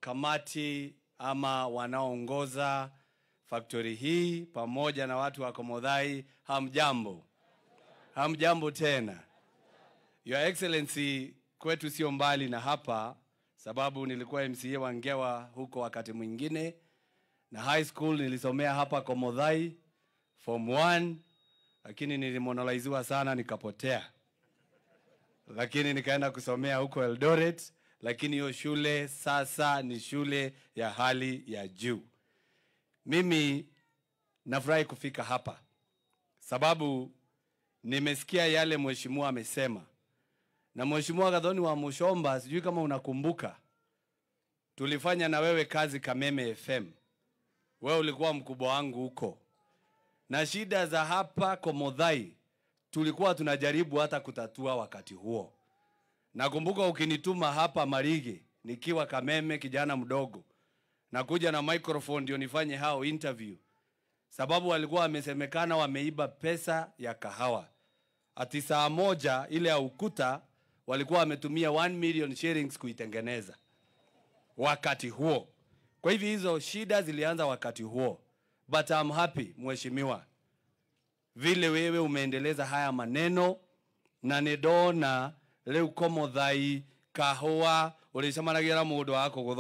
kamati ama wanaoongoza factory hii pamoja na watu wa Komodhai, hamjambo. Hamjambo tena. Your Excellency, kwetu sio mbali na hapa, sababu nilikuwa MCA wa Ngewa huko wakati mwingine, na high school nilisomea hapa Komodhai form 1, lakini nilimonolaiziwa sana nikapotea. Lakini nikaenda kusomea huko Eldoret, lakini hiyo shule sasa ni shule ya hali ya juu. Mimi nafurahi kufika hapa sababu nimesikia yale mheshimiwa amesema. Na mheshimiwa Gathoni wa Mushomba, sijui kama unakumbuka, tulifanya na wewe kazi Kameme FM. Wewe ulikuwa mkubwa wangu huko. Na shida za hapa Komodhai tulikuwa tunajaribu hata kutatua wakati huo. Nakumbuka ukinituma hapa Marige nikiwa Kameme kijana mdogo, na kuja na microphone ndio nifanye hao interview, sababu walikuwa wamesemekana wameiba pesa ya Kahawa. Ati saa moja ile ya Ukuta walikuwa wametumia 1 million shillings kuitengeneza wakati huo. Kwa hivyo hizo shida zilianza wakati huo. But I'm happy mheshimiwa, vile wewe umeendeleza haya maneno, na nedona leo Komodhai Kahawa ulisema na gira mundu wako